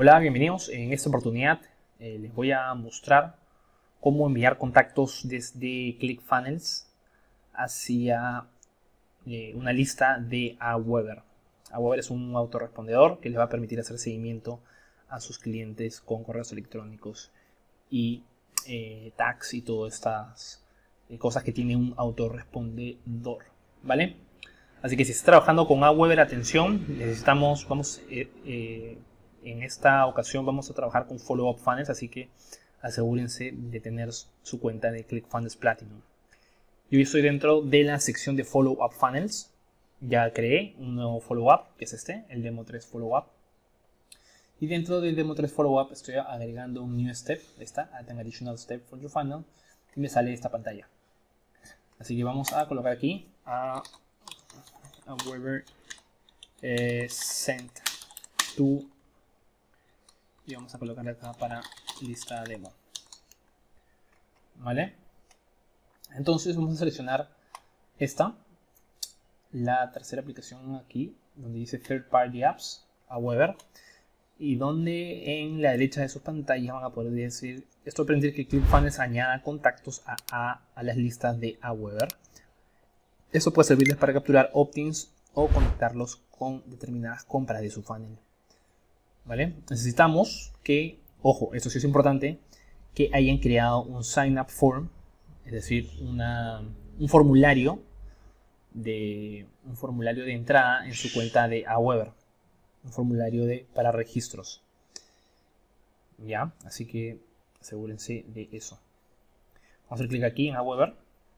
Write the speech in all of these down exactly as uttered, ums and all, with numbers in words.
Hola, bienvenidos. En esta oportunidad eh, les voy a mostrar cómo enviar contactos desde ClickFunnels hacia eh, una lista de Aweber. Aweber es un autorrespondedor que les va a permitir hacer seguimiento a sus clientes con correos electrónicos y eh, tags y todas estas eh, cosas que tiene un autorrespondedor, ¿vale? Así que si está trabajando con Aweber, atención, necesitamos, vamos, eh, eh, en esta ocasión vamos a trabajar con Follow Up Funnels, así que asegúrense de tener su cuenta de ClickFunnels Platinum. Yo estoy dentro de la sección de Follow Up Funnels. Ya creé un nuevo Follow Up, que es este, el Demo tres Follow Up. Y dentro del Demo tres Follow Up estoy agregando un New Step, esta, Add an Additional Step for your Funnel, y me sale esta pantalla. Así que vamos a colocar aquí a Aweber eh, Send to, y vamos a colocar acá para lista demo, ¿vale? Entonces vamos a seleccionar esta, la tercera aplicación aquí, donde dice Third Party Apps, Aweber, y donde en la derecha de su pantalla van a poder decir, esto permite que ClickFunnels añada contactos a, a, a las listas de Aweber. Eso puede servirles para capturar opt-ins o conectarlos con determinadas compras de su funnel, ¿vale? Necesitamos que, ojo, esto sí es importante, que hayan creado un sign up form, es decir, una, un formulario de un formulario de entrada en su cuenta de Aweber, un formulario de para registros, ya, así que asegúrense de eso. Vamos a hacer clic aquí en Aweber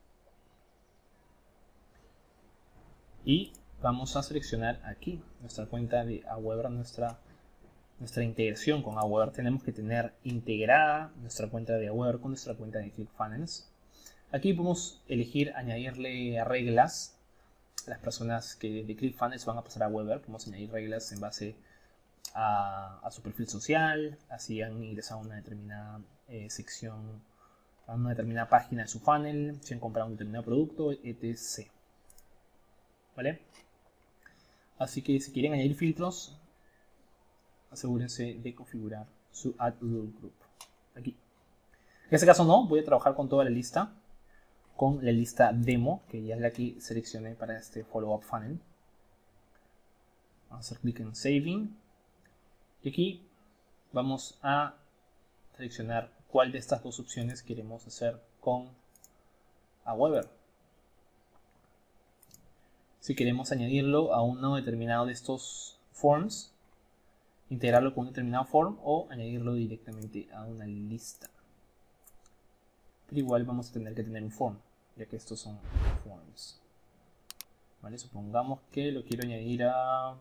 y vamos a seleccionar aquí nuestra cuenta de Aweber, nuestra nuestra integración con Aweber. Tenemos que tener integrada nuestra cuenta de Aweber con nuestra cuenta de ClickFunnels. Aquí podemos elegir añadirle reglas a las personas que de ClickFunnels van a pasar a Aweber. Podemos añadir reglas en base a, a su perfil social, así han ingresado a una determinada eh, sección, a una determinada página de su funnel, si han comprado un determinado producto, etcétera. ¿Vale? Así que si quieren añadir filtros, asegúrense de configurar su Add Rule Group aquí. En este caso no, voy a trabajar con toda la lista, con la lista demo, que ya es la que seleccioné para este Follow Up Funnel. Vamos a hacer clic en Saving. Y aquí vamos a seleccionar cuál de estas dos opciones queremos hacer con Aweber. Si queremos añadirlo a uno determinado de estos forms, integrarlo con un determinado form, o añadirlo directamente a una lista. Pero igual vamos a tener que tener un form, ya que estos son forms. Vale, supongamos que lo quiero añadir a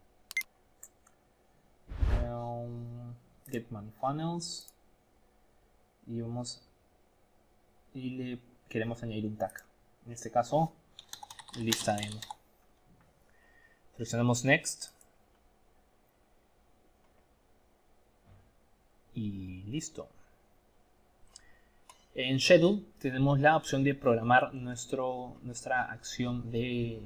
um, Get My Funnels y vamos y le queremos añadir un tag. En este caso, lista demo. Seleccionamos Next. Y listo. En Schedule tenemos la opción de programar nuestro, nuestra acción de,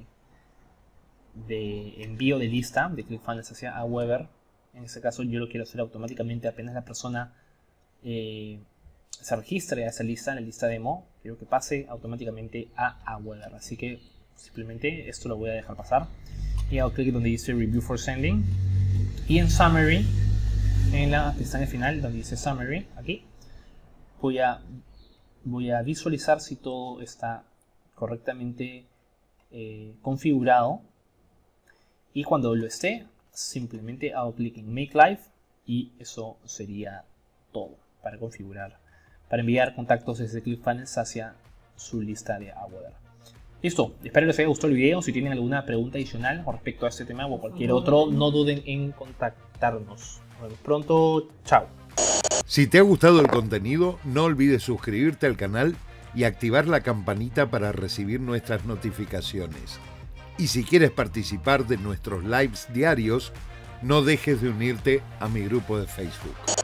de envío de lista de ClickFunnels hacia Aweber. En este caso yo lo quiero hacer automáticamente apenas la persona eh, se registre a esa lista, la lista demo. Quiero que pase automáticamente a Aweber. Así que simplemente esto lo voy a dejar pasar. Y hago clic donde dice Review for Sending. Y en Summary, en la pestaña final donde dice Summary, aquí voy a, voy a visualizar si todo está correctamente eh, configurado, y cuando lo esté simplemente hago clic en Make Live y eso sería todo para configurar, para enviar contactos desde ClickFunnels hacia su lista de Aweber. Listo, espero que les haya gustado el video. Si tienen alguna pregunta adicional con respecto a este tema o cualquier otro, no duden en contactarnos. Nos vemos pronto, chao. Si te ha gustado el contenido, no olvides suscribirte al canal y activar la campanita para recibir nuestras notificaciones. Y si quieres participar de nuestros lives diarios, no dejes de unirte a mi grupo de Facebook.